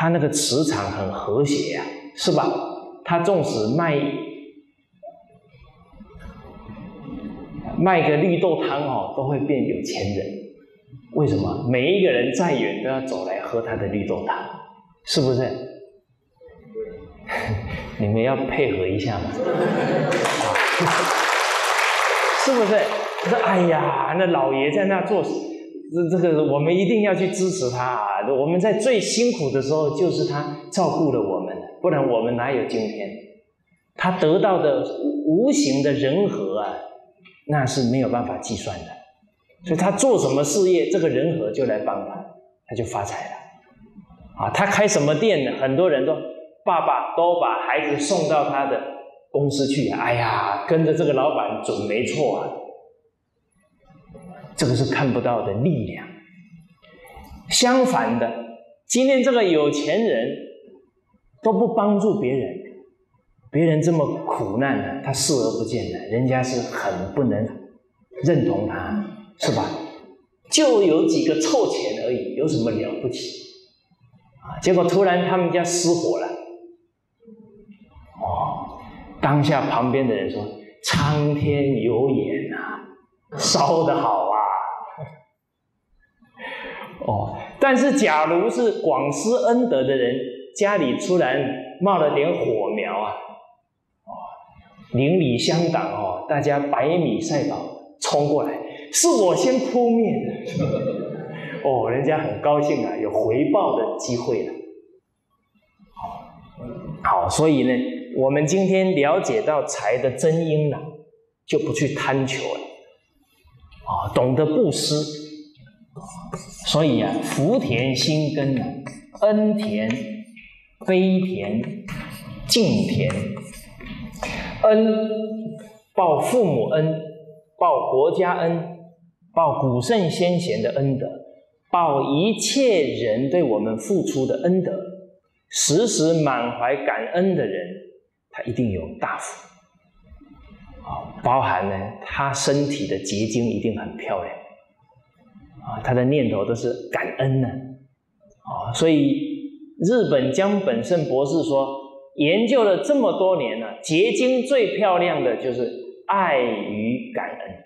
他那个磁场很和谐啊，是吧？他纵使卖个绿豆汤哦，都会变有钱人。为什么？每一个人再远都要走来喝他的绿豆汤，是不是？你们要配合一下嘛，是不是？说哎呀，那老爷在那做，这个我们一定要去支持他啊！我们在最辛苦的时候，就是他照顾了我们，不然我们哪有今天？他得到的无形的人和啊，那是没有办法计算的。所以他做什么事业，这个人和就来帮他，他就发财了。啊，他开什么店呢？很多人都爸爸都把孩子送到他的公司去，哎呀，跟着这个老板准没错啊。这个是看不到的力量。相反的，今天这个有钱人都不帮助别人，别人这么苦难呢，他视而不见的，人家是很不能认同他，是吧？就有几个臭钱而已，有什么了不起啊？结果突然他们家失火了，当下旁边的人说：“苍天有眼啊，烧得好啊！”但是假如是广施恩德的人，家里突然冒了点火苗啊，邻里乡党大家百米赛跑冲过来，是我先扑灭的，人家很高兴啊，有回报的机会了。好，所以呢，我们今天了解到财的真因了，就不去贪求了，懂得布施。所以啊，福田心根啊，恩田、悲田、敬田。恩，报父母恩，报国家恩，报古圣先贤的恩德，报一切人对我们付出的恩德。时时满怀感恩的人，他一定有大福。包含呢，他身体的结晶一定很漂亮。他的念头都是感恩呢。所以日本江本胜博士说，研究了这么多年了，结晶最漂亮的就是爱与感恩。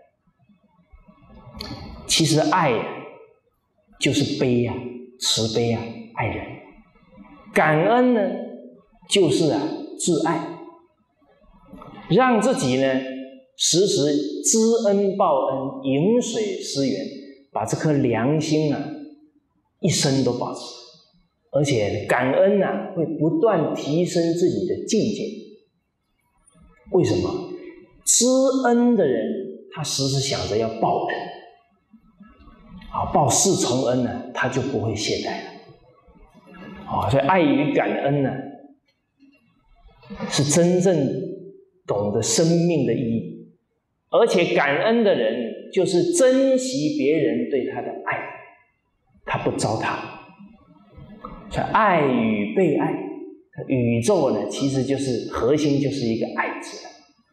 其实爱就是悲啊，慈悲啊，爱人。感恩呢，就是自爱，让自己呢时时知恩报恩，饮水思源，把这颗良心一生都保持。而且感恩会不断提升自己的境界。为什么？知恩的人，他时时想着要报人，报四重恩呢，他就不会懈怠了。所以爱与感恩呢，是真正懂得生命的意义。而且感恩的人，就是珍惜别人对他的爱，他不糟蹋。所以爱与被爱，宇宙呢，其实就是核心，就是一个爱字。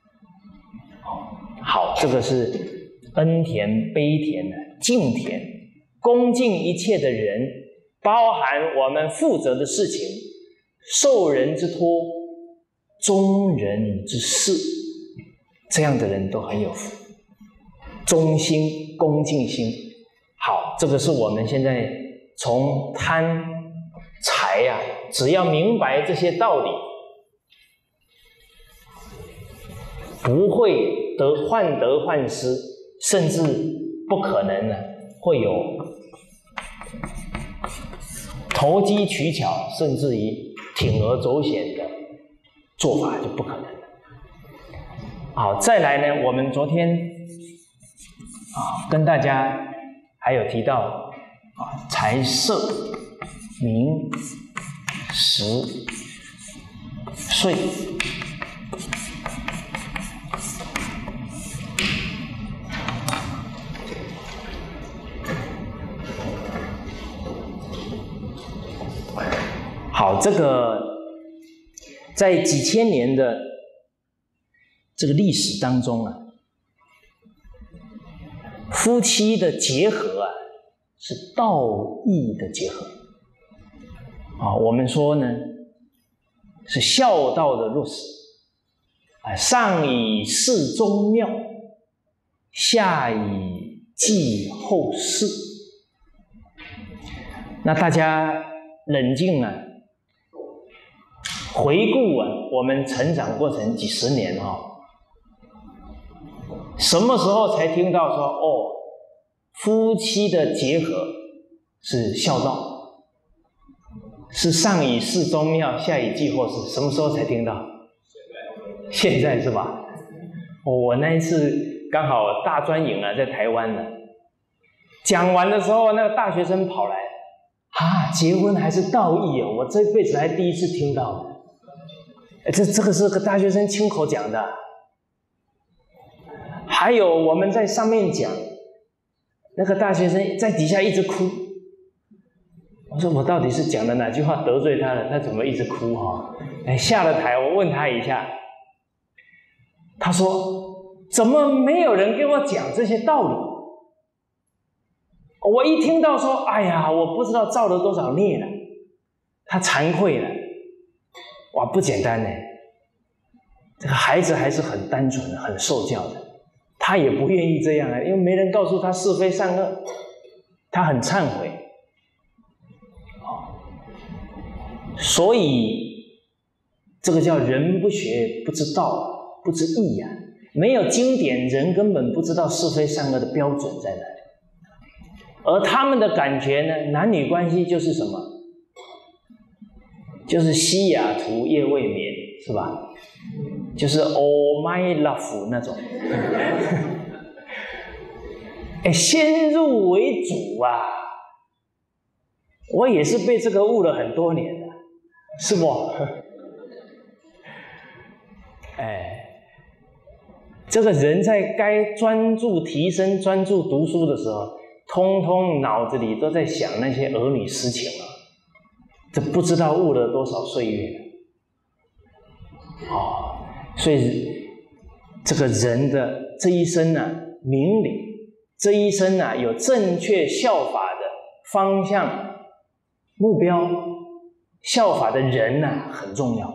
好，这个是恩田、悲田、敬田，恭敬一切的人，包含我们负责的事情，受人之托，忠人之事，这样的人都很有福。忠心、恭敬心。好，这个是我们现在从贪财只要明白这些道理，不会患得患失，甚至不可能会有投机取巧，甚至于铤而走险的做法，就不可能了。好，再来呢，我们昨天跟大家还有提到财色名食睡。好，这个在几千年的这个历史当中夫妻的结合是道义的结合。 我们说呢，是孝道的落实上以事宗庙，下以继后世。那大家冷静回顾我们成长过程几十年什么时候才听到说夫妻的结合是孝道，是上以事宗庙，下以继后世？什么时候才听到？现在是吧？我那一次刚好大专营在台湾呢，讲完的时候，那个大学生跑来，结婚还是道义我这辈子还第一次听到。这个是个大学生亲口讲的。还有我们在上面讲，那个大学生在底下一直哭。我说我到底是讲的哪句话得罪他了？他怎么一直哭下了台我问他一下，他说怎么没有人给我讲这些道理？我一听到说哎呀我不知道造了多少孽了，他惭愧了。哇，不简单这个孩子还是很单纯很受教的，他也不愿意这样因为没人告诉他是非善恶，他很忏悔。所以这个叫人不学不知道不知义没有经典，人根本不知道是非善恶的标准在哪里。而他们的感觉呢，男女关系就是什么？就是西雅图夜未眠，是吧？就是 all my love 那种先入为主我也是被这个误了很多年了，是不？这个人在该专注提升专注读书的时候，通通脑子里都在想那些儿女私情这不知道误了多少岁月所以这个人的这一生明理，这一生有正确效法的方向目标，效法的人很重要。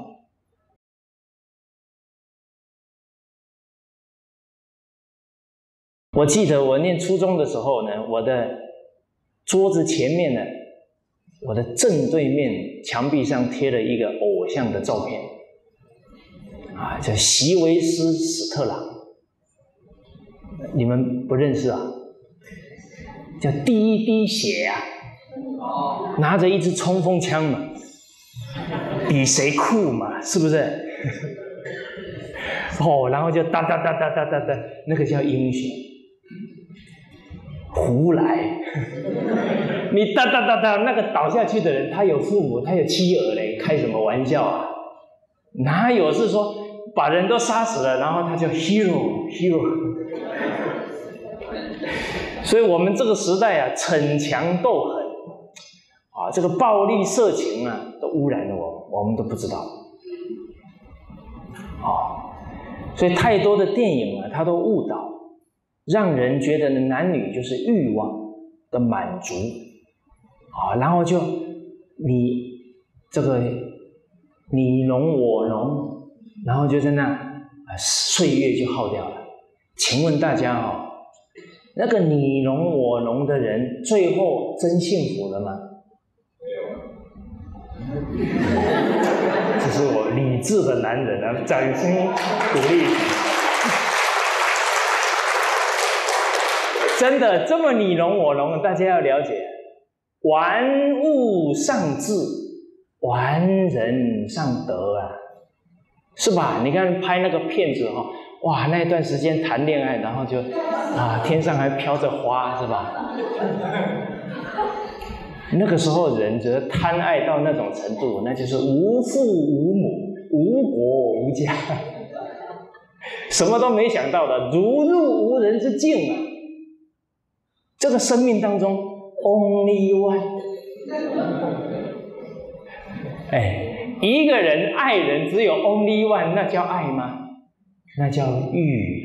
我记得我念初中的时候呢，我的桌子前面呢，我的正对面墙壁上贴了一个偶像的照片叫席维斯·史特朗，你们不认识叫第一滴血拿着一支冲锋枪嘛，比谁酷嘛，是不是？然后就哒哒哒哒哒哒哒，那个叫英雄。胡来，你哒哒哒哒，那个倒下去的人，他有父母，他有妻儿嘞，开什么玩笑哪有是说把人都杀死了，然后他叫 hero。所以我们这个时代逞强斗狠这个暴力色情都污染了我们都不知道所以太多的电影它都误导，让人觉得男女就是欲望的满足然后就这个你侬我侬，然后就在那岁月就耗掉了。请问大家那个你侬我侬的人最后真幸福了吗？没有。这是我理智的男人掌声鼓励。真的这么你侬我侬，大家要了解，玩物丧志，玩人丧德是吧？你看拍那个片子哇，那一段时间谈恋爱，然后就天上还飘着花，是吧？那个时候人觉得贪爱到那种程度，那就是无父无母，无国无家，什么都没想到的，如入无人之境这个生命当中 only one， 一个人爱人只有 only one， 那叫爱吗？那叫欲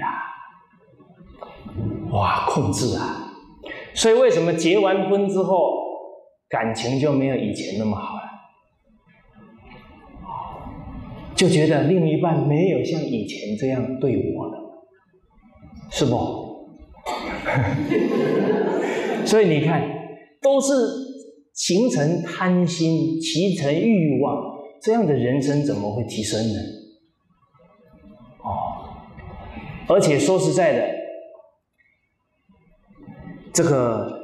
哇，控制所以为什么结完婚之后感情就没有以前那么好了？ 就觉得另一半没有像以前这样对我了，是不？所以你看，都是形成贪心，形成欲望，这样的人生怎么会提升呢？而且说实在的，这个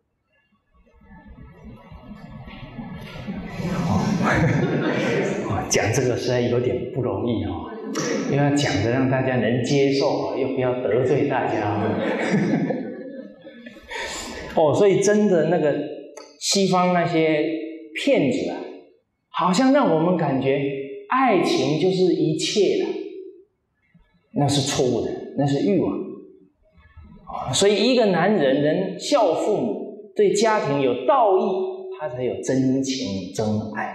讲这个实在有点不容易又要讲的让大家能接受又不要得罪大家所以真的那个西方那些骗子好像让我们感觉爱情就是一切了，那是错误的，那是欲望所以一个男人能孝父母，对家庭有道义，他才有真情真爱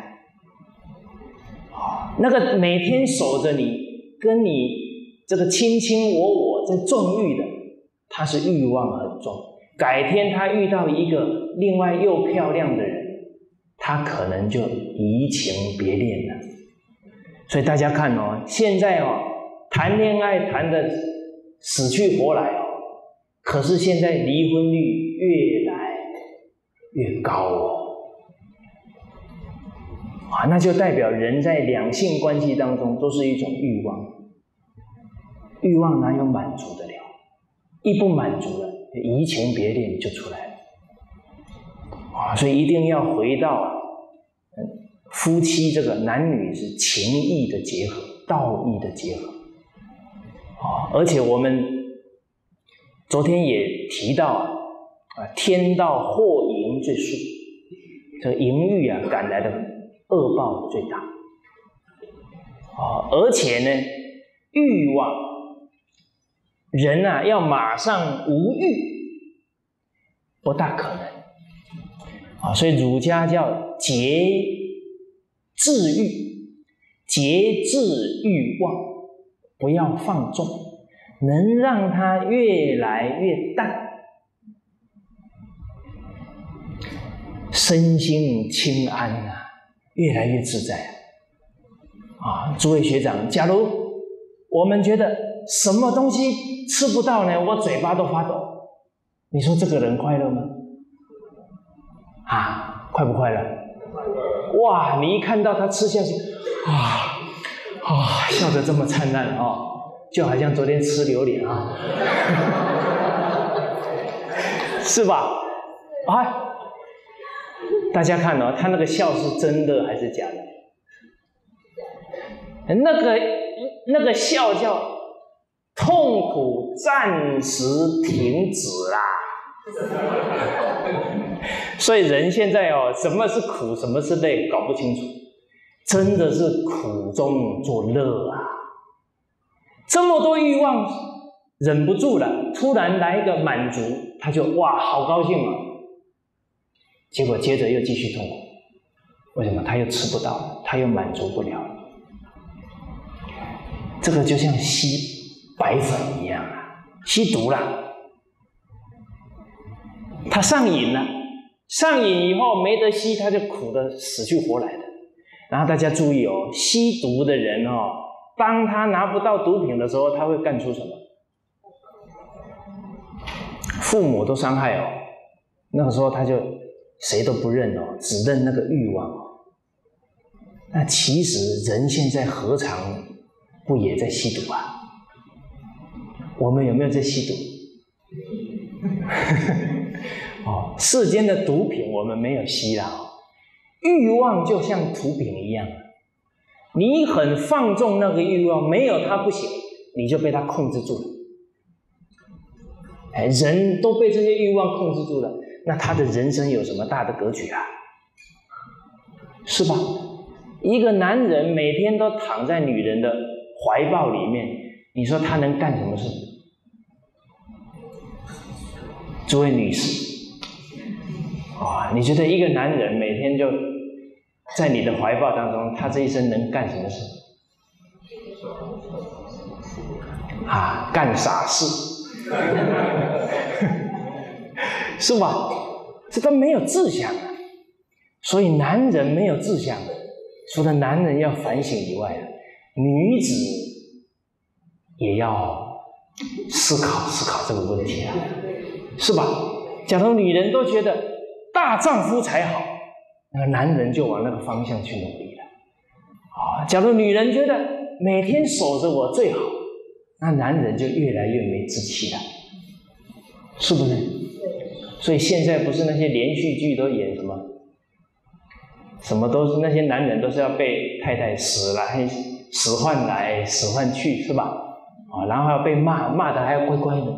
那个每天守着你，跟你这个卿卿我我在纵欲的，他是欲望很重。改天他遇到一个另外又漂亮的人，他可能就移情别恋了。所以大家看现在谈恋爱谈得死去活来可是现在离婚率越来越高那就代表人在两性关系当中都是一种欲望，欲望哪有满足得了？一不满足了，移情别恋就出来了所以一定要回到夫妻这个男女是情义的结合，道义的结合而且我们昨天也提到天道祸淫最速，这个淫欲赶来的恶报最大而且呢，欲望人要马上无欲不大可能所以儒家叫节制欲，节制欲望，不要放纵，能让它越来越淡，身心清安越来越自在诸位学长，假如我们觉得什么东西吃不到呢，我嘴巴都发抖，你说这个人快乐吗？快不快乐？哇，你一看到他吃下去笑得这么灿烂就好像昨天吃榴莲是吧？大家看他那个笑是真的还是假的？那个笑叫痛苦暂时停止啦。所以人现在什么是苦，什么是累，搞不清楚，真的是苦中作乐这么多欲望忍不住了，突然来一个满足，他就哇好高兴结果接着又继续痛苦。为什么？他又吃不到，他又满足不了。这个就像吸白粉一样吸毒了，他上瘾了，上瘾以后没得吸，他就苦得死去活来的。然后大家注意吸毒的人当他拿不到毒品的时候，他会干出什么？父母都伤害那个时候他就谁都不认只认那个欲望那其实人现在何尝不也在吸毒我们有没有在吸毒？世间的毒品我们没有吸啦欲望就像毒品一样，你很放纵那个欲望，没有它不行，你就被它控制住了。人都被这些欲望控制住了，那他的人生有什么大的格局是吧？一个男人每天都躺在女人的怀抱里面，你说他能干什么事？诸位女士你觉得一个男人每天就在你的怀抱当中，他这一生能干什么事？干傻事是吧？这都没有志向所以男人没有志向除了男人要反省以外女子也要思考思考这个问题啊，是吧？假如女人都觉得大丈夫才好，那个男人就往那个方向去努力了。假如女人觉得每天守着我最好，那男人就越来越没志气了，是不是？所以现在不是那些连续剧都演什么都是那些男人都是要被太太使唤来使唤去，是吧？然后还要被骂的还要乖乖的。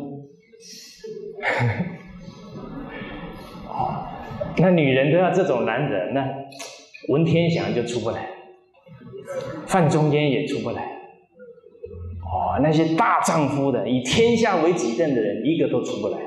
那女人都要这种男人，那文天祥就出不来，范仲淹也出不来。那些大丈夫的以天下为己任的人，一个都出不来。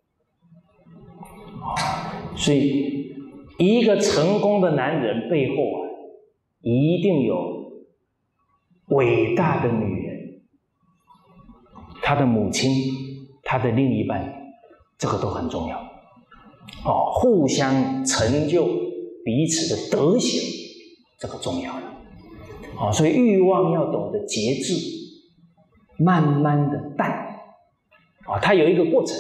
所以一个成功的男人背后一定有伟大的女人，他的母亲，他的另一半，这个都很重要。互相成就彼此的德行，这个重要了。所以欲望要懂得节制，慢慢的淡。它有一个过程。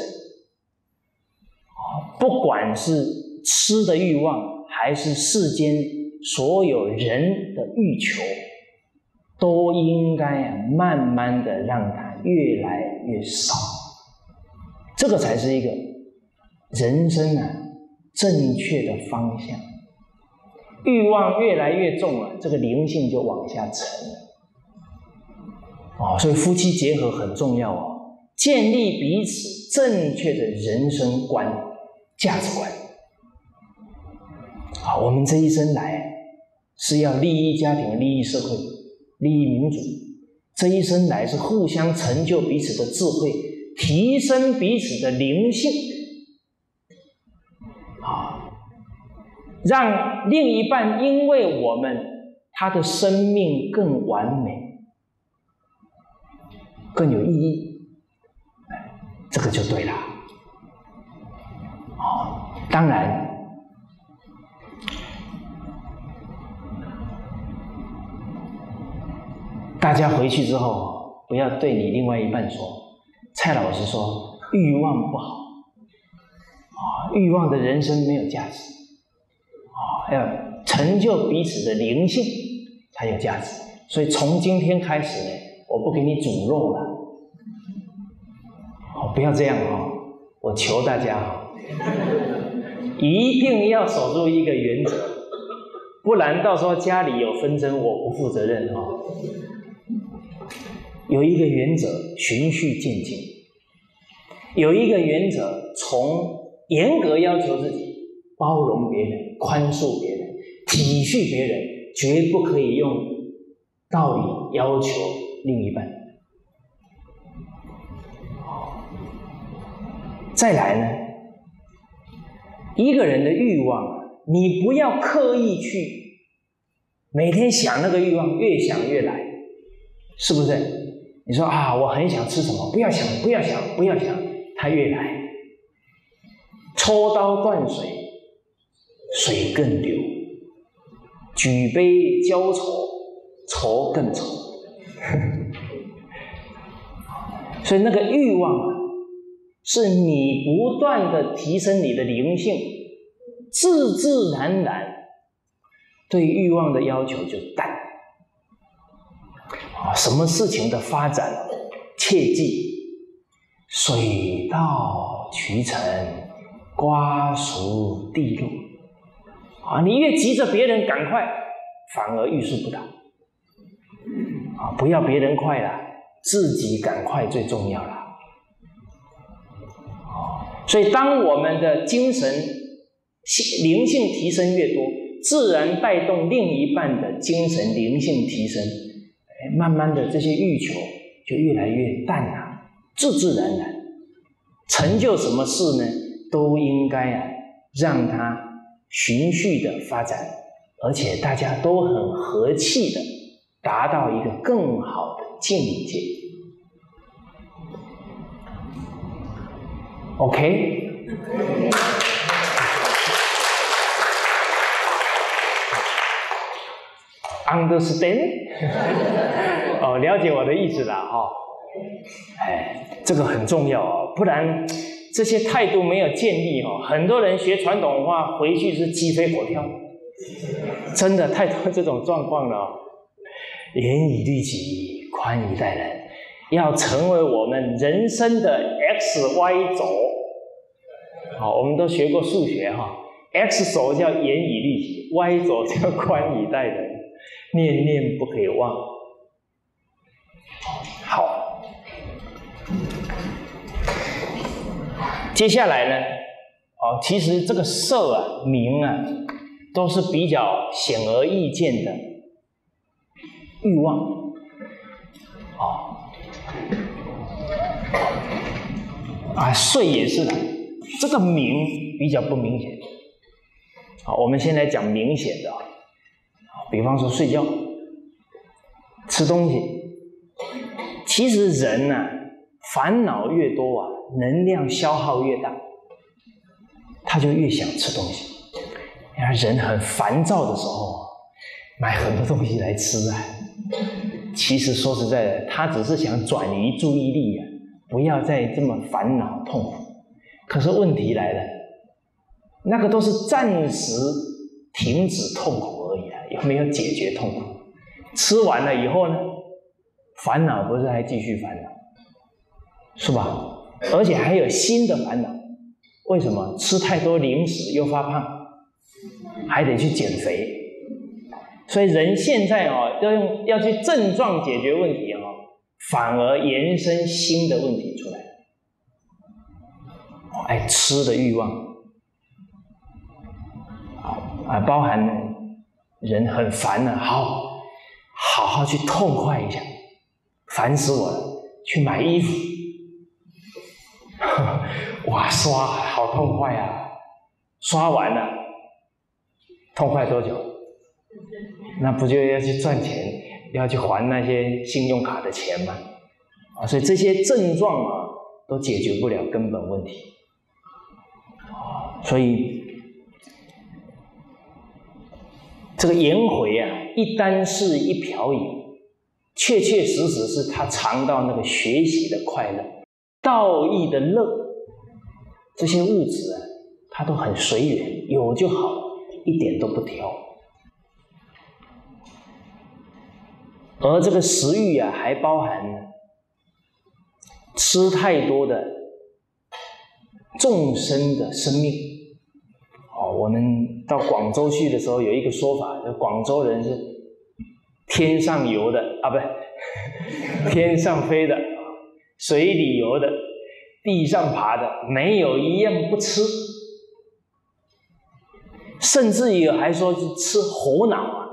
不管是吃的欲望，还是世间所有人的欲求，都应该慢慢的让它越来越少。这个才是一个人生正确的方向。欲望越来越重这个灵性就往下沉了。所以夫妻结合很重要建立彼此正确的人生观、价值观。我们这一生来是要利益家庭、利益社会、利益民主，这一生来是互相成就彼此的智慧，提升彼此的灵性，让另一半因为我们他的生命更完美、更有意义，这个就对了。当然大家回去之后不要对你另外一半说，蔡老师说欲望不好，欲望的人生没有价值，要成就彼此的灵性才有价值。所以从今天开始我不给你煮肉了，不要这样我求大家一定要守住一个原则，不然到时候家里有纷争我不负责任有一个原则，循序渐进；有一个原则，从严格要求自己，包容别人、宽恕别人、体恤别人，绝不可以用道理要求另一半。再来呢，一个人的欲望，你不要刻意去每天想那个欲望，越想越来，是不是？你说我很想吃什么，不要想，它越来。抽刀断水，水更流；举杯浇愁，愁更愁。所以那个欲望是你不断的提升你的灵性，自自然然对欲望的要求就淡。什么事情的发展，切记水到渠成，瓜熟蒂落。你越急着别人赶快，反而欲速不达。不要别人快了，自己赶快最重要了。所以当我们的精神灵性提升越多，自然带动另一半的精神灵性提升，慢慢的这些欲求就越来越淡了，自自然然。成就什么事呢，都应该让它循序的发展，而且大家都很和气的达到一个更好的境界。OK？ ？Understand？ 哦，了解我的意思了哈。这个很重要哦，不然这些态度没有建立哦，很多人学传统文化回去是鸡飞狗跳，真的太多这种状况了哦。严以律己，宽以待人，要成为我们人生的 XY 轴。好，我们都学过数学哈 ，X 轴叫严以律己 ，Y 轴叫宽以待人，念念不可以忘。好，接下来呢，其实这个色啊、名啊，都是比较显而易见的欲望。睡也是的，这个名比较不明显。好，我们先来讲明显的，比方说睡觉、吃东西。其实人啊，烦恼越多啊，能量消耗越大，他就越想吃东西。人很烦躁的时候，买很多东西来吃啊。其实说实在的，他只是想转移注意力啊，不要再这么烦恼痛苦。可是问题来了，那个都是暂时停止痛苦而已啊，有没有解决痛苦？吃完了以后呢，烦恼不是还继续烦恼，是吧？而且还有新的烦恼。为什么？吃太多零食又发胖，还得去减肥。所以人现在要去症状解决问题反而延伸新的问题出来。吃的欲望包含人很烦了，好好去痛快一下，烦死我了，去买衣服，哇，刷好痛快啊！刷完了，痛快多久？那不就要去赚钱，要去还那些信用卡的钱吗？所以这些症状都解决不了根本问题。所以这个颜回啊，一箪食一瓢饮，确确实实是他尝到那个学习的快乐、道义的乐，这些物质啊，他都很随缘，有就好，一点都不挑。而这个食欲啊，还包含吃太多的众生的生命。我们到广州去的时候，有一个说法，广州人是天上游的不是天上飞的，水里游的，地上爬的，没有一样不吃。甚至有还说是吃猴脑啊，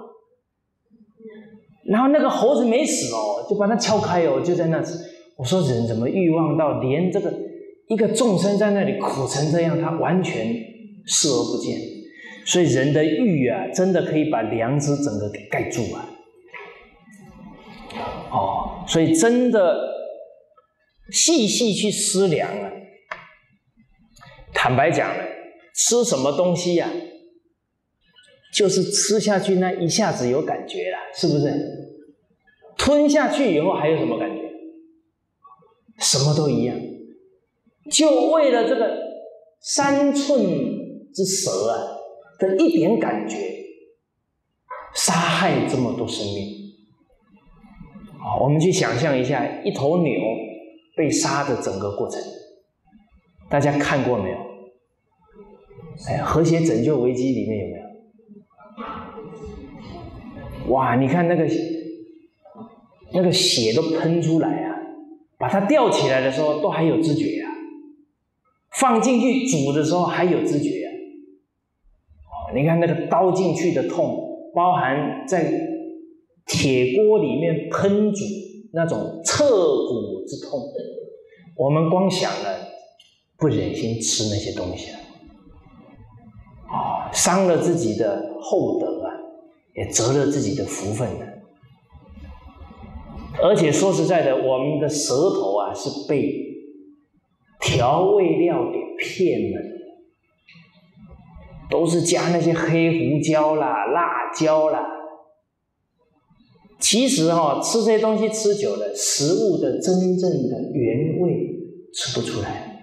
然后那个猴子没死就把它敲开就在那吃。我说人怎么欲望到连这个一个众生在那里苦成这样，他完全视而不见。所以人的欲啊，真的可以把良知整个给盖住啊。所以真的细细去思量啊，坦白讲呢，吃什么东西啊，就是吃下去那一下子有感觉了，是不是？吞下去以后还有什么感觉？什么都一样。就为了这个3寸之舌的一点感觉，杀害这么多生命。我们去想象一下一头牛被杀的整个过程，大家看过没有？和谐拯救危机里面有没有？哇，你看那个血都喷出来啊，把它吊起来的时候都还有知觉啊，放进去煮的时候还有知觉啊。你看那个刀进去的痛，包含在铁锅里面烹煮那种彻骨之痛，我们光想了不忍心吃那些东西了。伤了自己的厚德啊，也折了自己的福分啊。而且说实在的，我们的舌头啊是被调味料给骗了，都是加那些黑胡椒啦、辣椒啦， 其实吃这些东西吃久了，食物的真正的原味吃不出来。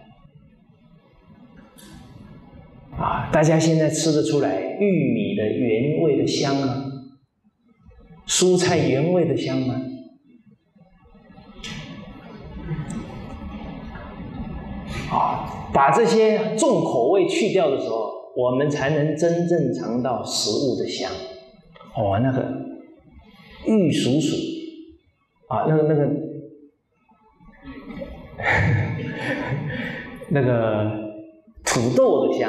大家现在吃得出来玉米的原味的香吗？蔬菜原味的香吗？把这些重口味去掉的时候，我们才能真正尝到食物的香。那个玉蜀黍那个土豆的香，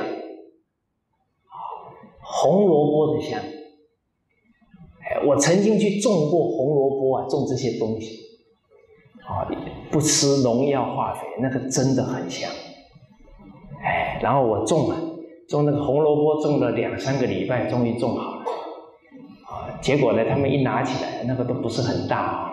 红萝卜的香。我曾经去种过红萝卜种这些东西，不吃农药化肥，那个真的很香。然后我种那个红萝卜，种了2-3个礼拜，终于种好了。结果呢，他们一拿起来，那个都不是很大，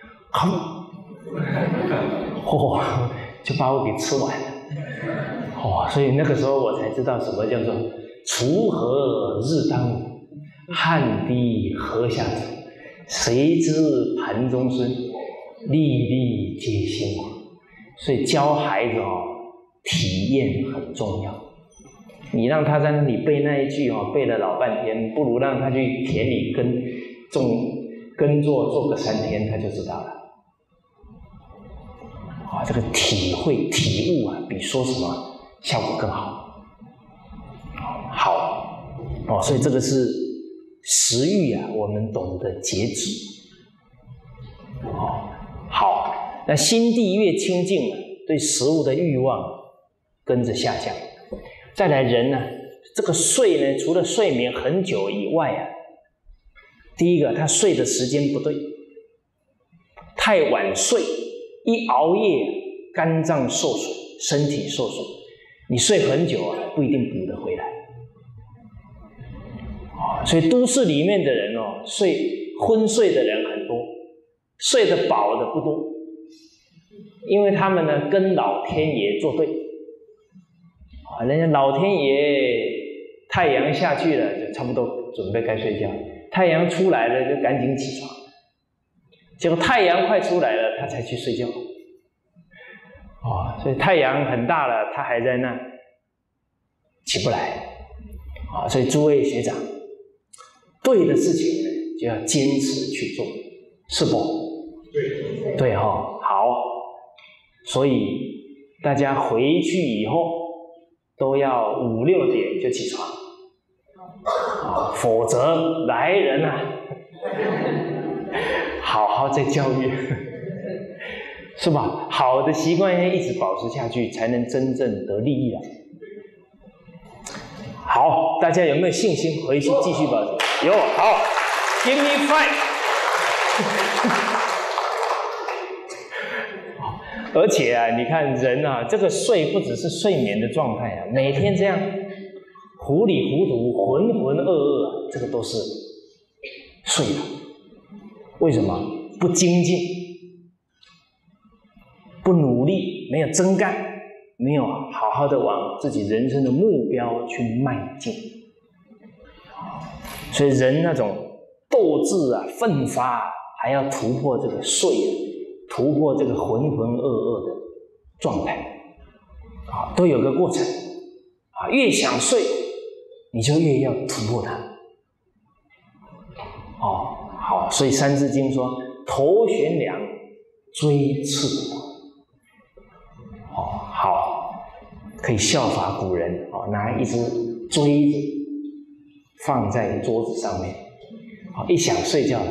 就把我给吃完了。所以那个时候我才知道什么叫做锄禾日当午，汗滴禾下土，谁知盘中餐，粒粒皆辛苦。所以教孩子体验很重要。你让他在那里背那一句背了老半天，不如让他去田里耕作做个3天，他就知道了。这个体会体悟比说什么效果更好。好，所以这个是食欲我们懂得节制。好，那心地越清净对食物的欲望跟着下降。再来人这个睡呢，除了睡眠很久以外第一个他睡的时间不对，太晚睡，一熬夜肝脏受损，身体受损，你睡很久不一定补得回来。所以都市里面的人昏睡的人很多，睡得饱的不多，因为他们呢跟老天爷作对。人家老天爷太阳下去了就差不多准备该睡觉，太阳出来了就赶紧起床，结果太阳快出来了他才去睡觉。所以太阳很大了他还在那起不来。所以诸位学长，对的事情呢就要坚持去做，是不？对好。所以大家回去以后都要5-6点就起床，否则来人好好再教育，是吧？好的习惯要一直保持下去，才能真正得利益。好，大家有没有信心回去继续保持？有，好 ，Give me 5。而且你看人这个睡不只是睡眠的状态每天这样糊里糊涂、浑浑噩噩，这个都是睡了。为什么？不精进，不努力，没有真干，没有好好的往自己人生的目标去迈进。所以人那种斗志奋发，还要突破这个睡突破这个浑浑噩噩的状态都有个过程越想睡你就越要突破它。好，所以《三字经》说头悬梁，锥刺股。好，可以效法古人拿一只锥子放在桌子上面一想睡觉了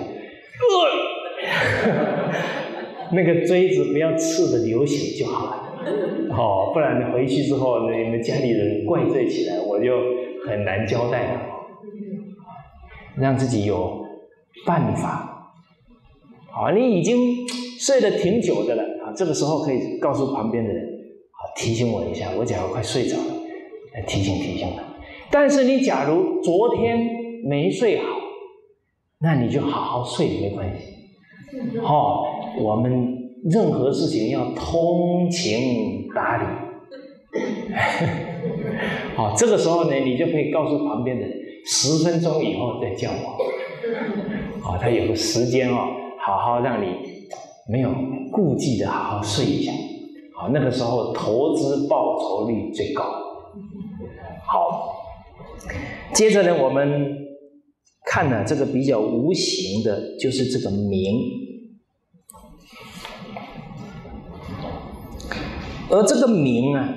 那个锥子不要刺的流血就好了不然回去之后你们家里人怪罪起来，我就很难交代了。让自己有办法你已经睡得挺久的了这个时候可以告诉旁边的人提醒我一下，我假如快睡着了提醒他。但是你假如昨天没睡好，那你就好好睡没关系我们任何事情要通情达理这个时候呢你就可以告诉旁边的人10分钟以后再叫我他有个时间好好让你没有顾忌的好好睡一下，那个时候投资报酬率最高。好，接着呢，我们看呢这个比较无形的，就是这个名。而这个名啊，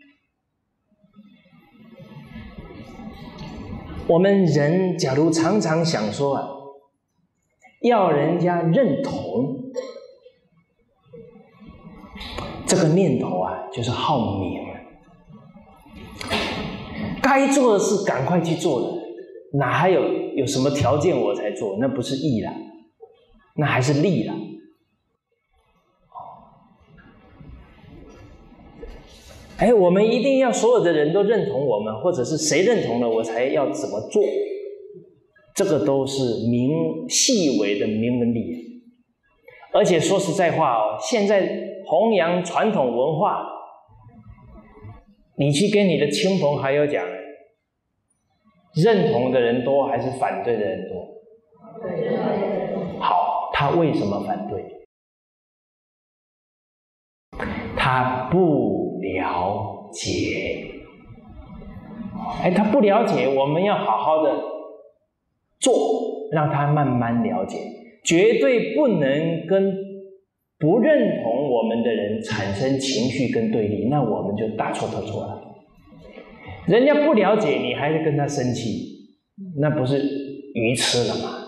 我们人假如常常想说要人家认同，这个念头就是好名。该做的事赶快去做了，哪还有什么条件我才做？那不是义了，那还是利了。我们一定要所有的人都认同我们，或者是谁认同了我才要怎么做，这个都是细微的名闻利。而且说实在话现在弘扬传统文化，你去跟你的亲朋好友讲，认同的人多还是反对的人多？好，他为什么反对？他不了解。他不了解，我们要好好的做，让他慢慢了解，绝对不能跟不认同我们的人产生情绪跟对立，那我们就大错特错了。人家不了解你还是跟他生气，那不是愚痴了吗？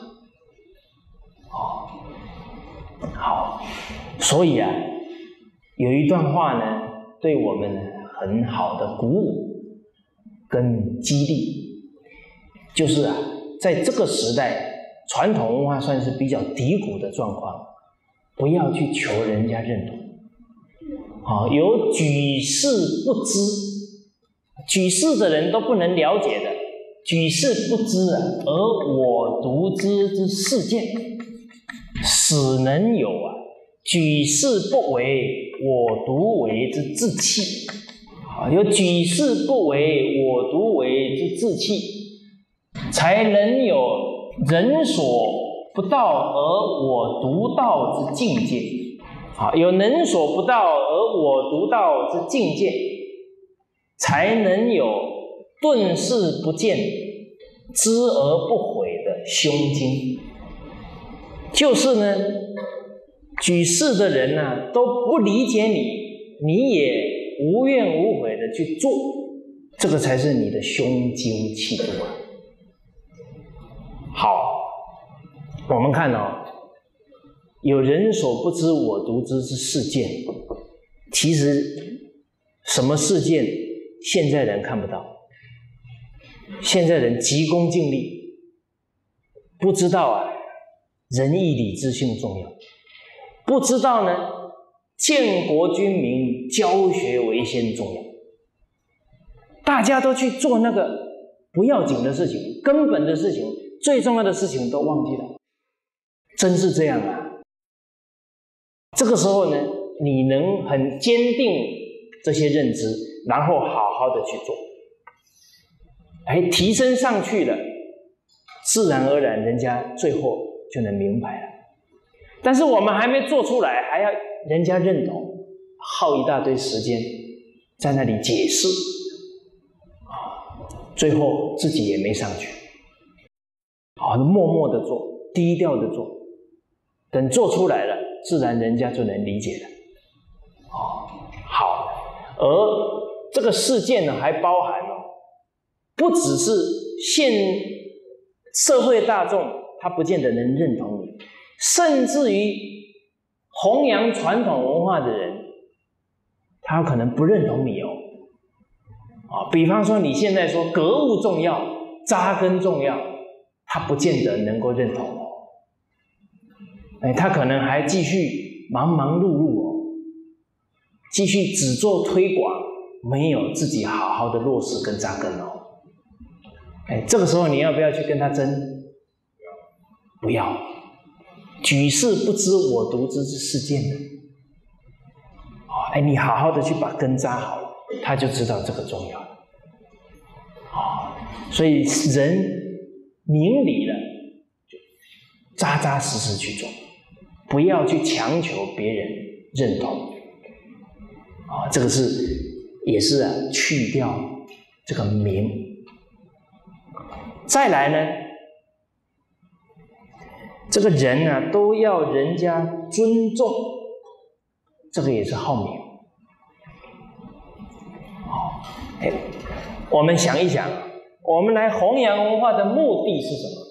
好，所以有一段话呢，对我们很好的鼓舞跟激励，就是在这个时代，传统文化算是比较低谷的状况，不要去求人家认同。有举世不知，举世的人都不能了解的，举世不知而我独知之事件，使能有举世不为我独为之志气。有举世不为我独为之志气，才能有人所不到而我独到之境界。有人所不到而我独到之境界，才能有顿视不见知而不悔的胸襟。就是呢，举世的人都不理解你，你也无怨无悔的去做，这个才是你的胸襟气度。好，我们看有人所不知我独知之事件，其实什么事件现在人看不到，现在人急功近利，不知道仁义礼智信重要，不知道呢建国军民教学为先重要，大家都去做那个不要紧的事情，根本的事情，最重要的事情都忘记了，真是这样这个时候呢，你能很坚定这些认知，然后好好的去做，提升上去了，自然而然人家最后就能明白了。但是我们还没做出来，还要人家认同，耗一大堆时间在那里解释，最后自己也没上去，默默的做，低调的做，等做出来了，自然人家就能理解了。好，而这个事件呢，还包含不只是社会大众他不见得能认同你，甚至于弘扬传统文化的人，他有可能不认同你比方说你现在说格物重要，扎根重要，他不见得能够认同他可能还继续忙忙碌碌继续只做推广，没有自己好好的落实跟扎根这个时候你要不要去跟他争？不要。举世不知我独知之事件你好好的去把根扎好了，他就知道这个重要了所以人明理了， 扎扎实实去做，不要去强求别人认同。这个也是去掉这个名。再来呢，这个人都要人家尊重，这个也是好名。我们想一想，我们来弘扬文化的目的是什么？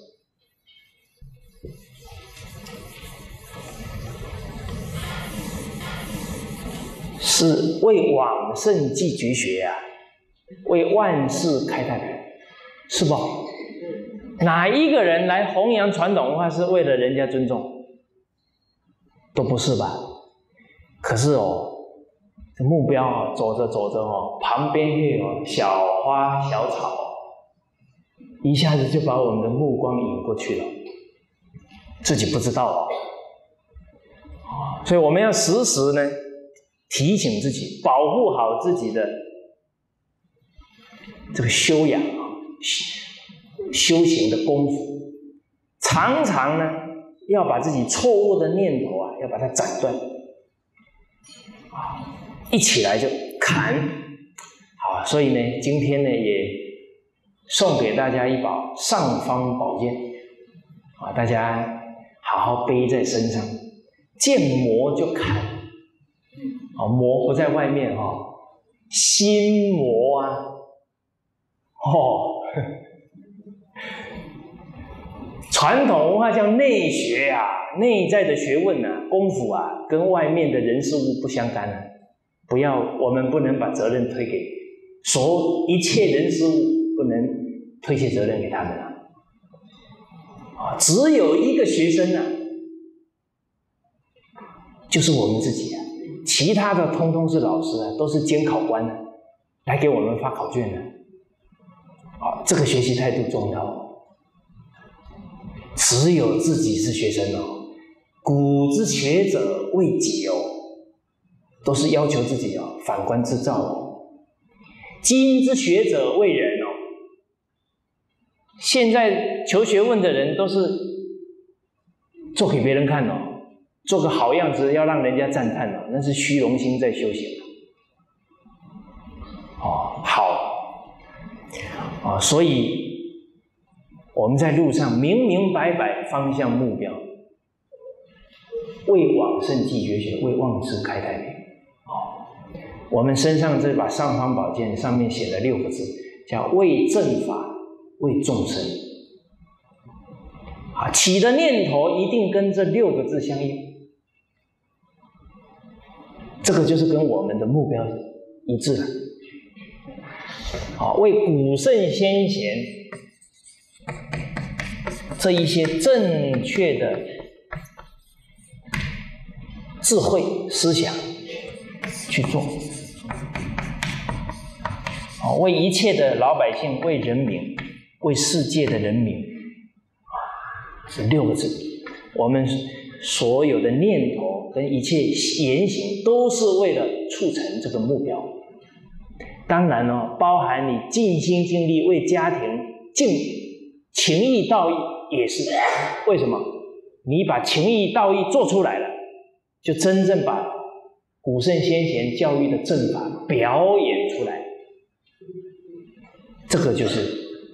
是为往圣继绝学为万世开太平，是不？哪一个人来弘扬传统文化是为了人家尊重？都不是吧？可是这目标走着走着旁边会有小花小草，一下子就把我们的目光引过去了，自己不知道所以我们要时时呢提醒自己，保护好自己的这个修养修行的功夫，常常呢要把自己错误的念头要把它斩断，一起来就砍。所以呢，今天呢也送给大家一把尚方宝剑大家好好背在身上，见魔就砍。魔不在外面心魔传统文化叫内学内在的学问功夫跟外面的人事物不相干我们不能把责任推给一切人事物，不能推卸责任给他们只有一个学生就是我们自己其他的通通是老师都是监考官来给我们发考卷这个学习态度重要。只有自己是学生古之学者为己都是要求自己反观自照今之学者为人现在求学问的人都是做给别人看做个好样子要让人家赞叹那是虚荣心在修行所以我们在路上明明白白方向目标，为往圣继绝学，为万世开太平我们身上这把尚方宝剑上面写了6个字，叫为正法为众生起的念头一定跟这6个字相应，这个就是跟我们的目标一致了为古圣先贤这一些正确的智慧思想去做为一切的老百姓，为人民，为世界的人民是6个字。我们所有的念头跟一切言行都是为了促成这个目标。当然包含你尽心尽力为家庭尽情义道义也是。为什么？你把情义道义做出来了，就真正把古圣先贤教育的正法表演出来，这个就是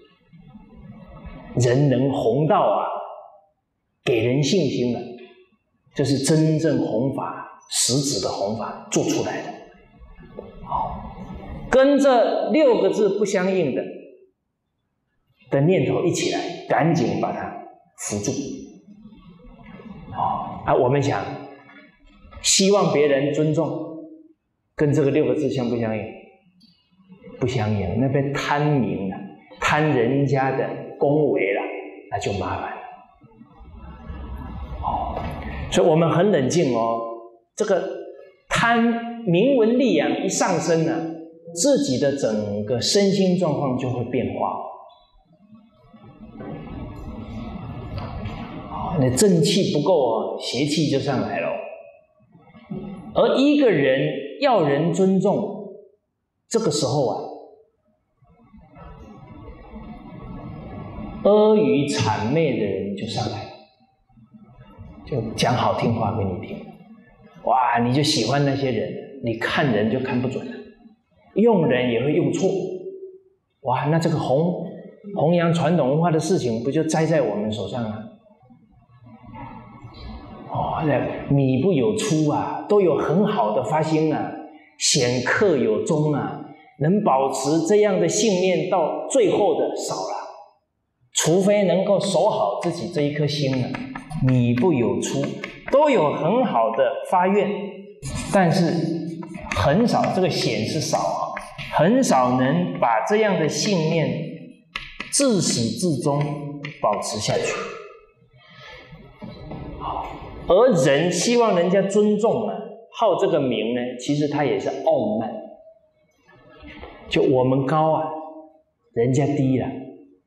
人能弘道给人信心了，这是真正弘法实质的弘法做出来的。跟这6个字不相应的念头一起来，赶紧把它扶住我们想希望别人尊重，跟这个6个字相不相应？不相应，那边贪名贪人家的恭维那就麻烦了所以我们很冷静这个贪名闻利养一上升自己的整个身心状况就会变化那正气不够邪气就上来了。而一个人要人尊重，这个时候阿谀谄媚的人就上来了就讲好听话给你听。哇，你就喜欢那些人，你看人就看不准了，用人也会用错。哇，那这个弘扬传统文化的事情，不就栽在我们手上了？哦，米不有出啊，都有很好的发心啊，显克有终啊，能保持这样的信念到最后的少了，除非能够守好自己这一颗心啊。米不有出，都有很好的发愿，但是很少，这个显是少啊，很少能把这样的信念自始至终保持下去。而人希望人家尊重啊，好这个名呢，其实他也是傲慢，就我们高啊，人家低了，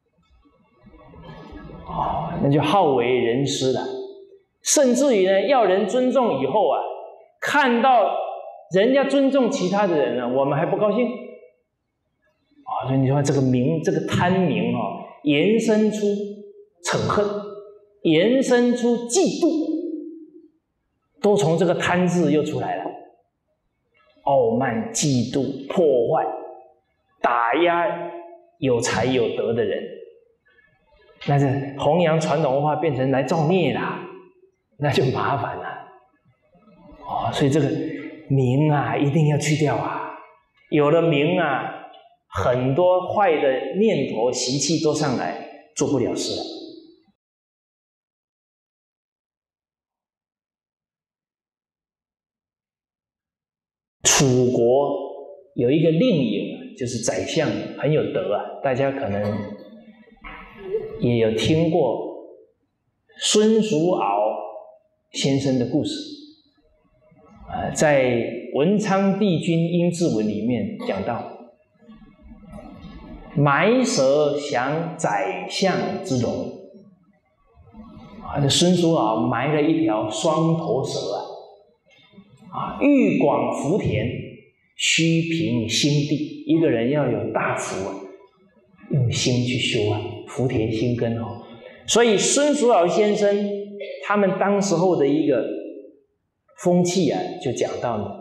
那就好为人师了。甚至于呢，要人尊重以后啊，看到人家尊重其他的人呢，我们还不高兴所以你说这个名，这个贪名延伸出嗔恨，延伸出嫉妒，都从这个贪字又出来了。傲慢、嫉妒、破坏、打压有才有德的人，那是弘扬传统文化变成来造孽啦，那就麻烦了。所以这个名啊，一定要去掉啊。有了名啊，很多坏的念头、习气都上来，做不了事了。楚国有一个令尹，就是宰相，很有德啊。大家可能也有听过孙叔敖先生的故事。在文昌帝君殷志文里面讲到，埋蛇降宰相之容。这孙叔敖埋了一条双头蛇欲广福田，须凭心地。一个人要有大福用心去修福田心根所以孙叔敖先生他们当时候的一个风气就讲到呢，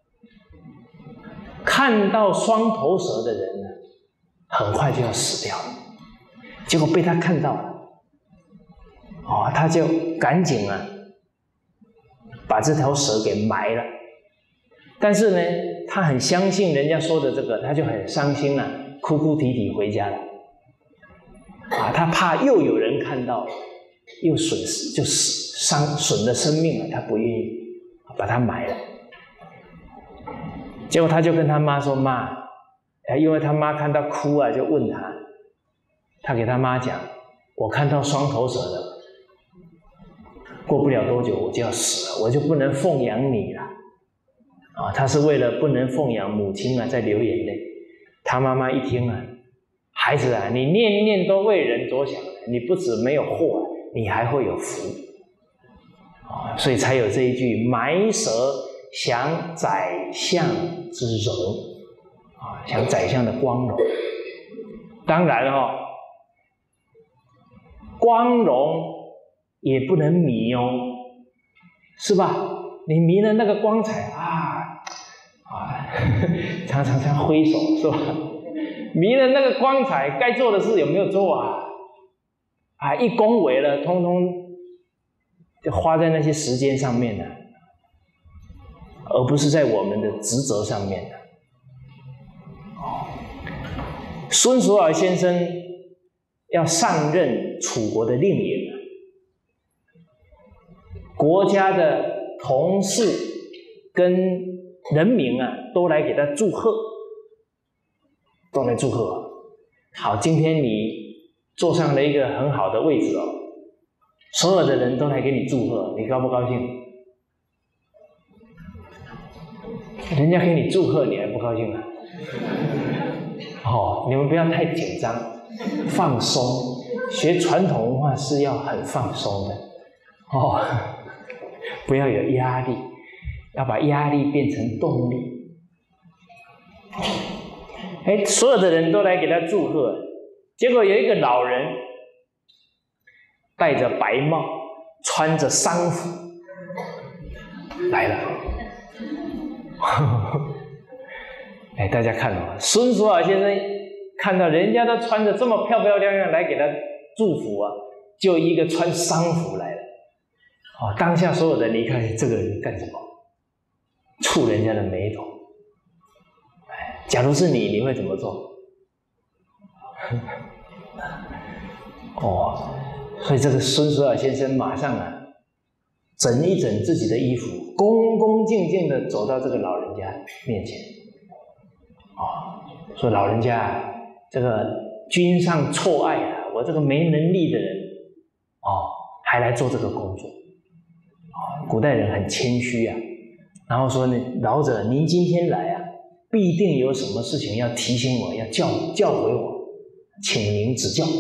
看到双头蛇的人呢，很快就要死掉了。结果被他看到了，他就赶紧把这条蛇给埋了。但是呢，他很相信人家说的这个，他就很伤心哭哭啼啼回家了。他怕又有人看到，又损了生命了，他不愿意把它埋了。结果他就跟他妈说：“妈，因为他妈看到哭就问他，他给他妈讲，我看到双头蛇了，过不了多久我就要死了，我就不能奉养你了。”他是为了不能奉养母亲在流眼泪。他妈妈一听孩子你念念都为人着想，你不止没有祸你还会有福所以才有这一句埋蛇降宰相之荣降宰相的光荣。当然光荣也不能迷是吧？你迷了那个光彩常常挥手是吧？迷了那个光彩，该做的事有没有做一恭维了，通通就花在那些时间上面了，而不是在我们的职责上面了。孙叔敖先生要上任楚国的令尹国家的同事跟人民都来给他祝贺，都来祝贺。好，今天你坐上了一个很好的位置所有的人都来给你祝贺，你高不高兴？人家给你祝贺，你还不高兴你们不要太紧张，放松。学传统文化是要很放松的不要有压力，要把压力变成动力。所有的人都来给他祝贺，结果有一个老人戴着白帽， 穿着丧服来了。哎，大家看哦，孙叔敖先生看到人家都穿着这么漂漂亮亮来给他祝福啊，就一个穿丧服来了。哦，当下所有的人一看，这个人干什么？触人家的眉头。哎，假如是你会怎么做？哦，所以这个孙叔敖先生马上啊，整一整自己的衣服，恭恭敬敬的走到这个老人家面前。哦，说老人家，这个君上错爱啊，我这个没能力的人，哦，还来做这个工作。哦，古代人很谦虚啊，然后说呢，老者您今天来啊，必定有什么事情要提醒我，要教诲我，请您指教。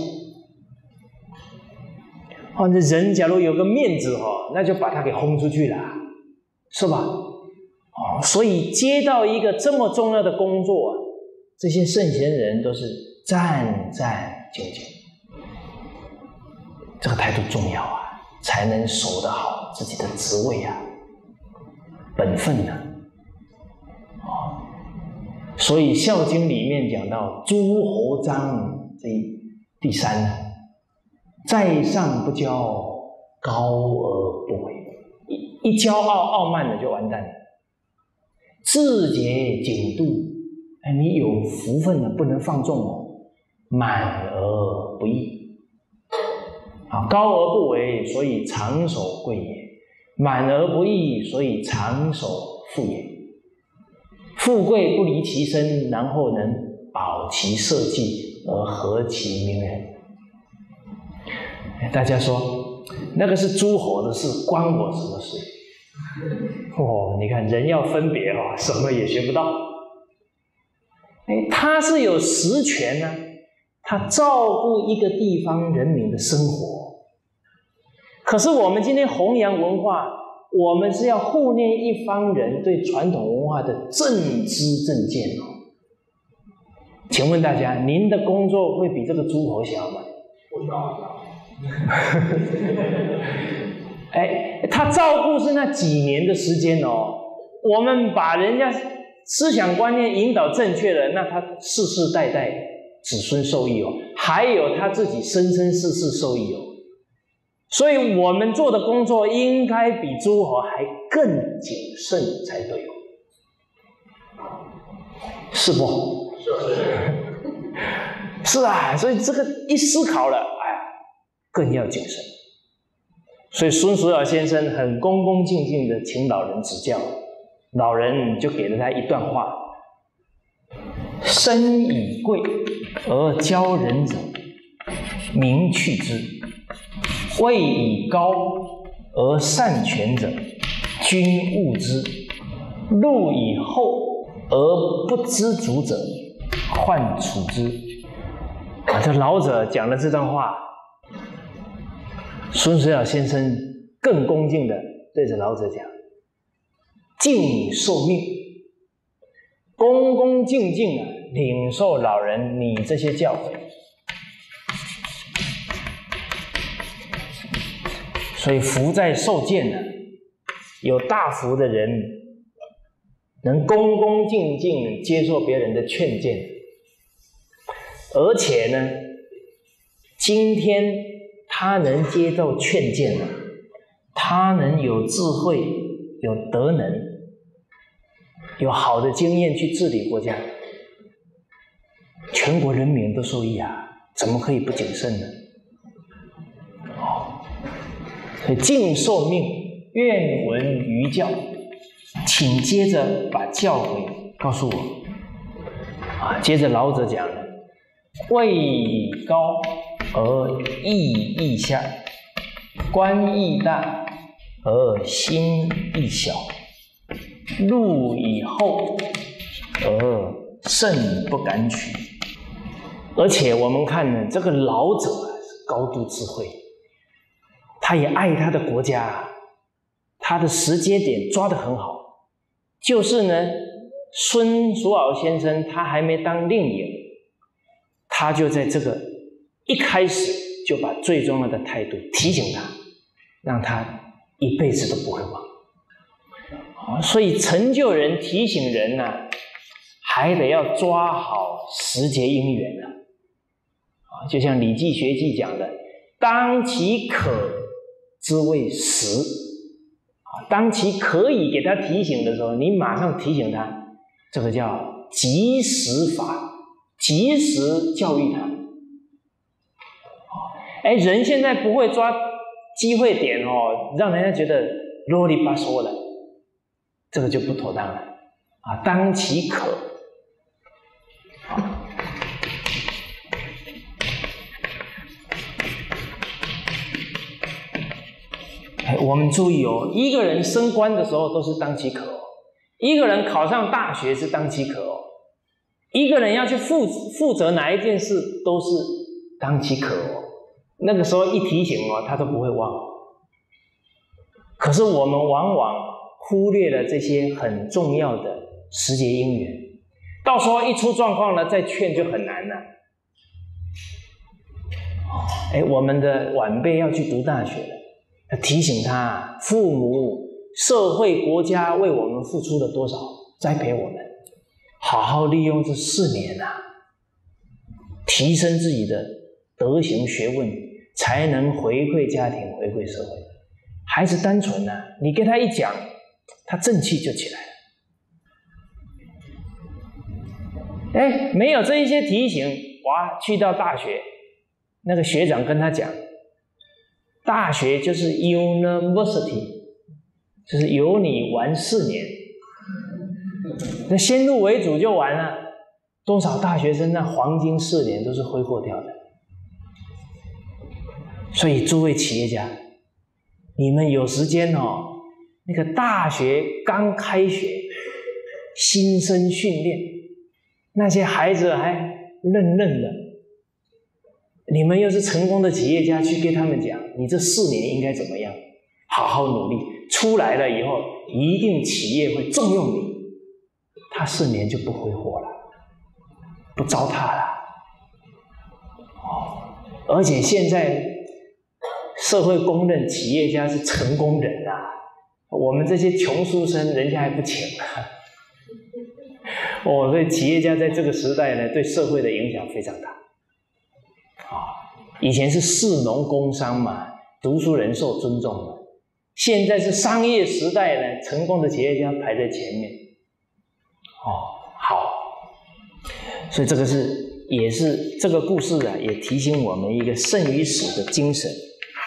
哦，这人假如有个面子哦，那就把他给轰出去了，是吧？哦，所以接到一个这么重要的工作啊，这些圣贤人都是战战兢兢，这个态度重要啊，才能守得好自己的职位啊，本分啊。哦，所以《孝经》里面讲到诸侯章这第3呢，在上不骄，高而不为。一骄傲傲慢的就完蛋了。自节谨度，你有福分的不能放纵哦。满而不溢，高而不为，所以长守贵也；满而不溢，所以长守富也。富贵不离其身，然后能保其社稷而和其民人。大家说，那个是诸侯的事，关我什么事？哦，你看人要分别哦，什么也学不到。他是有实权呢，他照顾一个地方人民的生活。可是我们今天弘扬文化，我们是要护念一方人对传统文化的正知正见哦。请问大家，您的工作会比这个诸侯小吗？不小。他照顾是那几年的时间哦。我们把人家思想观念引导正确了，那他世世代代子孙受益哦，还有他自己生生世世受益哦。所以我们做的工作应该比诸侯还更谨慎才对哦，是不？是啊，所以这个一思考了，更要谨慎。所以孙叔敖先生很恭恭敬敬的请老人指教，老人就给了他一段话：身以贵而教人者，民去之；位以高而善权者，君恶之；禄以厚而不知足者，患处之。这老者讲了这段话，孙叔敖先生更恭敬的对着老者讲：敬受命，恭恭敬敬啊，领受老人你这些教诲。所以福在受见呢，有大福的人能恭恭敬敬接受别人的劝谏，而且呢，今天他能接受劝谏了，他能有智慧、有德能、有好的经验去治理国家，全国人民都受益啊，怎么可以不谨慎呢？所以敬受命，愿闻余教，请接着把教诲告诉我。接着老者讲了：位以高而义亦下，官亦大而心亦小，禄以厚而甚不敢取。而且我们看呢，这个老者是高度智慧，他也爱他的国家，他的时间点抓得很好。就是呢，孙叔敖先生他还没当令尹，他就在这个一开始就把最重要的态度提醒他， 让他一辈子都不会忘。所以成就人、提醒人呢，还得要抓好时节因缘呢。就像《礼记学记》讲的，当其可之谓时。当其可以给他提醒的时候，你马上提醒他，这个叫及时法，及时教育他。人现在不会抓机会点让人家觉得啰里吧嗦的，这个就不妥当了当其可。我们注意一个人升官的时候都是当其可一个人考上大学是当其可一个人要去负责哪一件事都是当其可那个时候一提醒他都不会忘。可是我们往往忽略了这些很重要的时节因缘，到时候一出状况了再劝就很难了。我们的晚辈要去读大学了，要提醒他，父母、社会、国家为我们付出了多少，栽培我们，好好利用这4年提升自己的德行学问，才能回馈家庭，回馈社会。孩子单纯你跟他一讲，他正气就起来了。没有这一些提醒，哇，去到大学，那个学长跟他讲，大学就是 university， 就是由你玩4年，那先入为主就完了。多少大学生那黄金4年都是挥霍掉的。所以诸位企业家，你们有时间那个大学刚开学，新生训练，那些孩子还嫩嫩的，你们又是成功的企业家，去跟他们讲，你这4年应该怎么样，好好努力，出来了以后，一定企业会重用你，他4年就不挥霍了，不糟蹋了。而且现在社会公认企业家是成功人我们这些穷书生人家还不请所以企业家在这个时代呢，对社会的影响非常大以前是士农工商嘛，读书人受尊重嘛，现在是商业时代呢，成功的企业家排在前面好，所以这个也是这个故事也提醒我们一个胜于死的精神。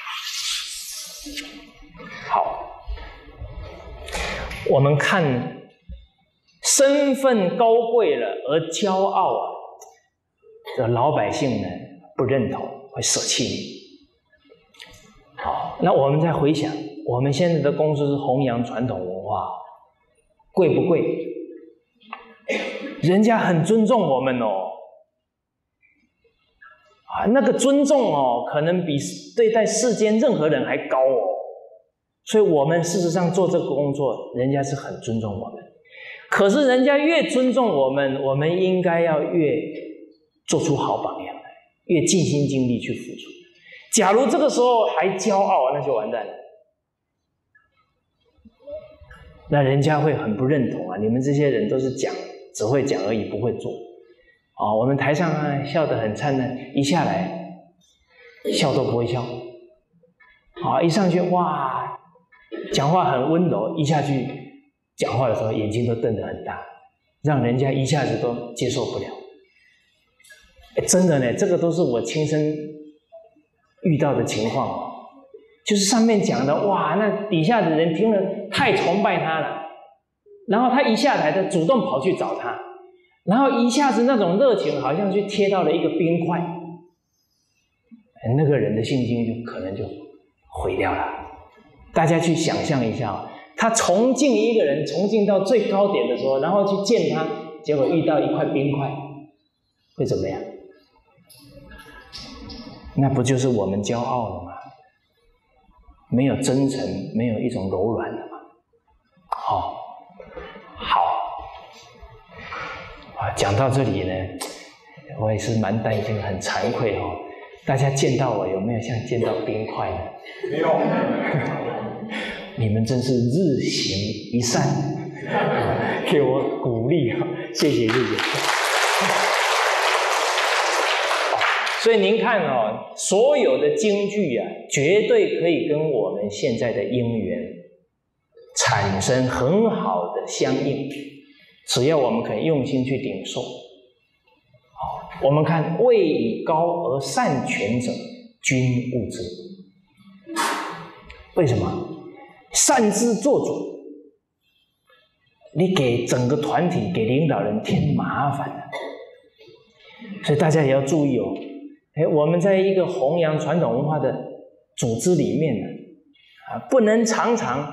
我们看身份高贵了而骄傲这老百姓呢不认同，会舍弃你。好，那我们再回想，我们现在的公司是弘扬传统文化，贵不贵？人家很尊重我们那个尊重可能比对待世间任何人还高所以我们事实上做这个工作，人家是很尊重我们。可是人家越尊重我们，我们应该要越做出好榜样来，越尽心尽力去付出。假如这个时候还骄傲，那就完蛋了。那人家会很不认同你们这些人都是只会讲而已，不会做。我们台上笑得很灿烂，一下来笑都不会笑。一上去哇，讲话很温柔，一下去讲话的时候眼睛都瞪得很大，让人家一下子都接受不了。真的呢，这个都是我亲身遇到的情况就是上面讲的哇，那底下的人听了太崇拜他了，然后他一下台，他主动跑去找他，然后一下子那种热情好像去贴到了一个冰块，那个人的信心就可能就毁掉了。大家去想象一下他崇敬一个人，崇敬到最高点的时候，然后去见他，结果遇到一块冰块，会怎么样？那不就是我们骄傲了吗？没有真诚，没有一种柔软了吗？好，讲到这里呢，我也是蛮担心，很惭愧大家见到我有没有像见到冰块呢？ 没有。 你们真是日行一善，给我鼓励啊！谢谢谢谢。所以您看哦，所有的京剧啊，绝对可以跟我们现在的因缘产生很好的相应，只要我们肯用心去领受。我们看位以高而善权者，均恶之。为什么？擅自做主，你给整个团体、给领导人添麻烦了。所以大家也要注意哦。我们在一个弘扬传统文化的组织里面呢，不能常常，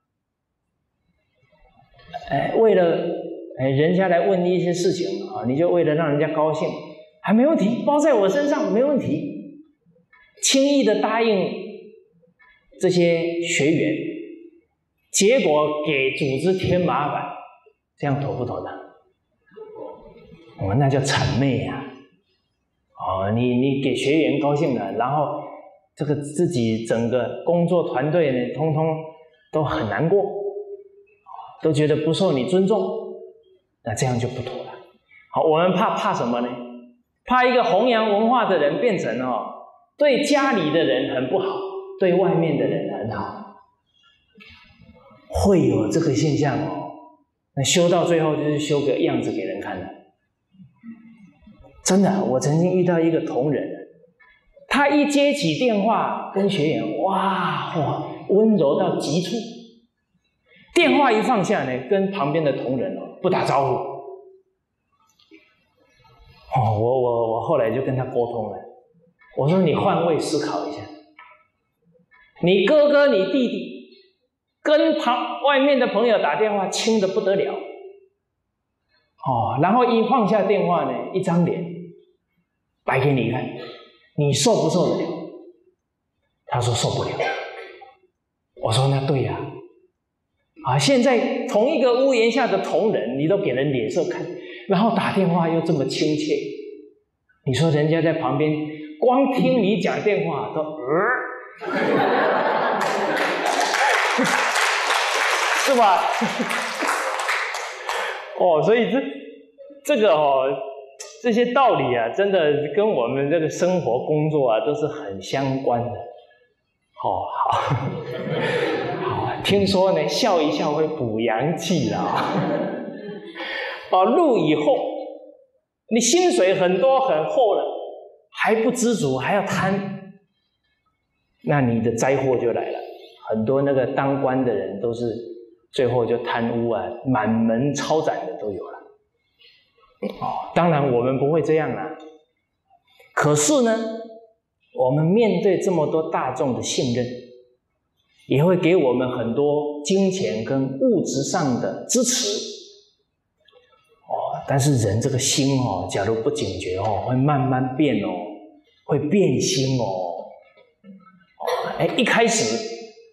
为了人家来问你一些事情啊，你就为了让人家高兴，还没问题，包在我身上没问题，轻易的答应这些学员，结果给组织添麻烦，这样妥不妥当？那叫谄媚啊！你给学员高兴了，然后这个自己整个工作团队呢，通通都很难过，都觉得不受你尊重，那这样就不妥了。好，我们怕什么呢？怕一个弘扬文化的人变成对家里的人很不好，对外面的人很好，会有这个现象哦。那修到最后就是修个样子给人看的。真的，我曾经遇到一个同仁，他一接起电话跟学员，哇，温柔到极处。电话一放下呢，跟旁边的同仁不打招呼。我后来就跟他沟通了，我说你换位思考一下，你哥哥、你弟弟跟外面的朋友打电话亲得不得了，然后一放下电话呢，一张脸摆给你看，你受不受得了？他说受不了。我说那对呀，现在同一个屋檐下的同仁，你都给人脸色看，然后打电话又这么亲切，你说人家在旁边光听你讲电话都是吧？所以这个这些道理啊，真的跟我们这个生活工作啊都是很相关的。好，听说呢，笑一笑会补阳气啦。入以后，你薪水很多很厚了，还不知足，还要贪，那你的灾祸就来了。很多那个当官的人都是最后就贪污啊，满门抄斩的都有了。当然我们不会这样啊。可是呢，我们面对这么多大众的信任，也会给我们很多金钱跟物质上的支持。但是人这个心假如不警觉会慢慢变会变心一开始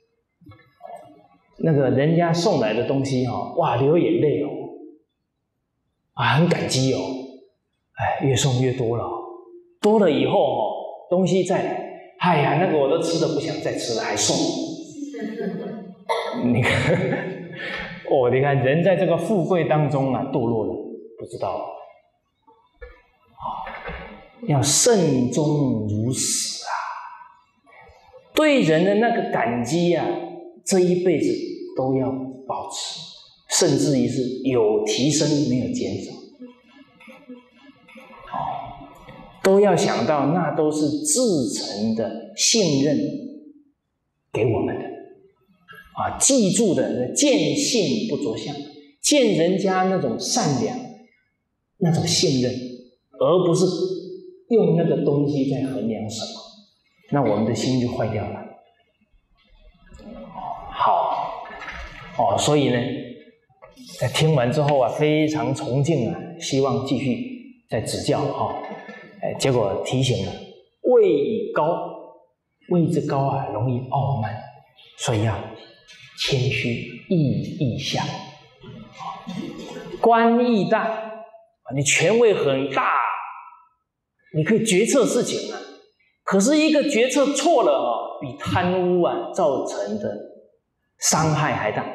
那个人家送来的东西哇，流眼泪很感激越送越多了，多了以后东西再来，那个我都吃的不想再吃了，还送。你看人在这个富贵当中堕落了，不知道要慎终如始对人的那个感激这一辈子都要保持，甚至于是有提升没有减少。都要想到那都是至诚的信任给我们的记住的见信不着相，见人家那种善良，那种信任，而不是用那个东西在衡量什么，那我们的心就坏掉了。好，所以呢，在听完之后非常崇敬希望继续再指教结果提醒了，位以高，位置高容易傲慢，所以要谦虚，义下。官义大，你权位很大，你可以决策事情可是一个决策错了比贪污造成的伤害还大。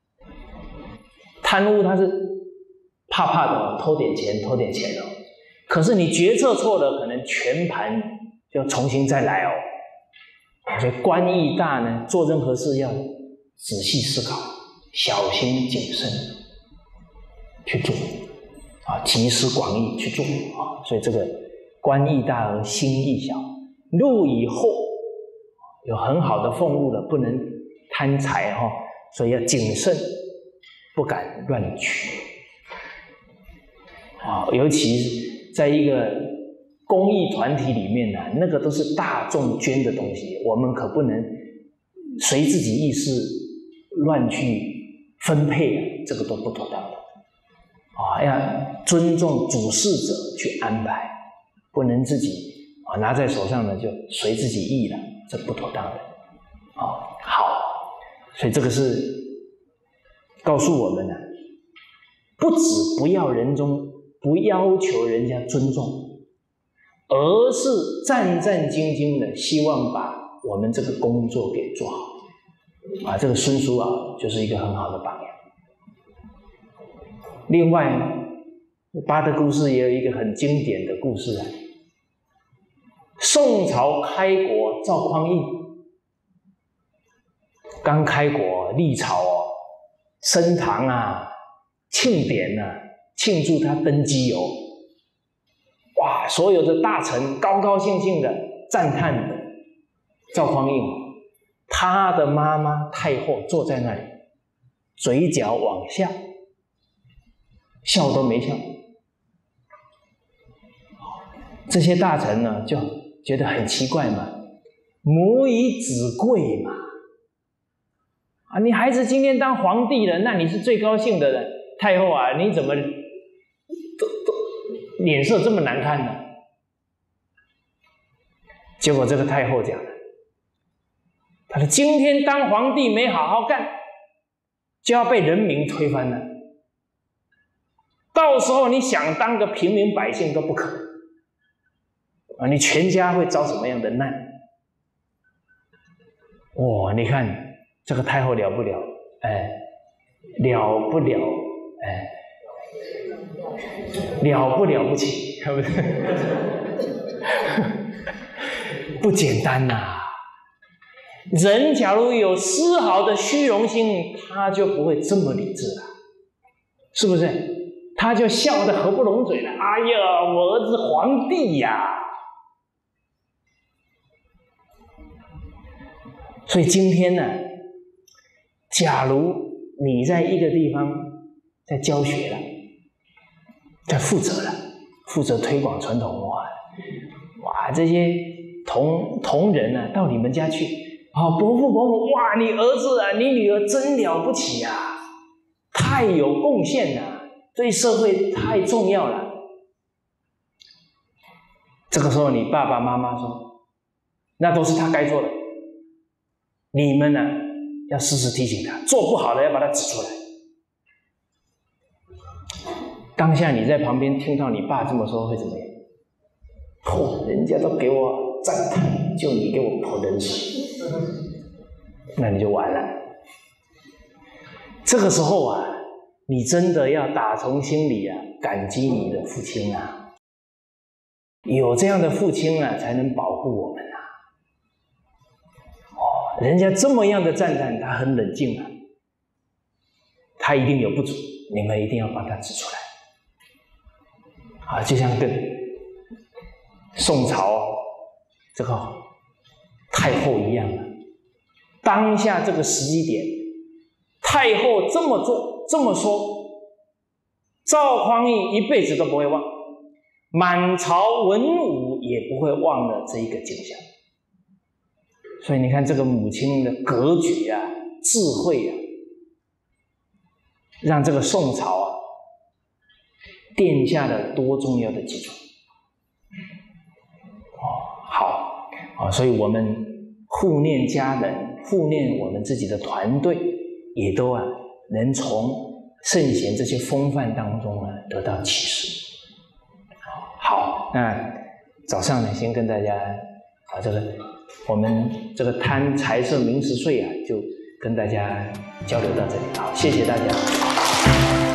贪污它是怕的偷点钱可是你决策错了，可能全盘就重新再来所以官义大呢，做任何事要仔细思考，小心谨慎去做集思广益去做所以这个官义大而心义小，入以后有很好的俸禄了，不能贪财所以要谨慎，不敢乱取尤其在一个公益团体里面那个都是大众捐的东西，我们可不能随自己意识乱去分配这个都不妥当的要尊重主事者去安排，不能自己拿在手上呢就随自己意了，这不妥当的好，所以这个是告诉我们不止不要求人家尊重，而是战战兢兢的希望把我们这个工作给做好这个孙叔就是一个很好的榜样。另外八德故事也有一个很经典的故事宋朝开国赵匡胤刚开国历朝升堂庆典庆祝他登基哇，所有的大臣高高兴兴的赞叹赵匡胤，他的妈妈太后坐在那里，嘴角往下，笑都没笑。这些大臣呢就觉得很奇怪嘛，母以子贵嘛你孩子今天当皇帝了，那你是最高兴的人，太后你怎么脸色这么难看呢？结果这个太后讲了，他说今天当皇帝没好好干，就要被人民推翻了，到时候你想当个平民百姓都不可能你全家会遭什么样的难？你看这个太后了不了？了不了？了不了不起，对不对？不简单人假如有丝毫的虚荣心，他就不会这么理智了，是不是？他就笑得合不拢嘴了。哎呀，我儿子皇帝呀！所以今天假如你在一个地方在教学了，在负责推广传统文化哇，这些同仁到你们家去伯父伯母，哇，你儿子你女儿真了不起太有贡献对社会太重要了。这个时候你爸爸妈妈说，那都是他该做的，你们要时时提醒他，做不好的要把他指出来。当下你在旁边听到你爸这么说会怎么样？人家都给我赞叹，就你给我泼冷水，那你就完了。这个时候你真的要打从心里感激你的父亲有这样的父亲才能保护我们人家这么样的赞叹，他很冷静他一定有不足，你们一定要帮他指出来就像跟宋朝这个太后一样当下这个时机点，太后这么做这么说，赵匡胤一辈子都不会忘，满朝文武也不会忘了这一个景象。所以你看这个母亲的格局智慧让这个宋朝奠下了多重要的基础。好所以我们护念家人，护念我们自己的团队，也都能从圣贤这些风范当中得到启示。好，那早上呢先跟大家这个我们这个贪财色名食睡啊，就跟大家交流到这里。好，谢谢大家。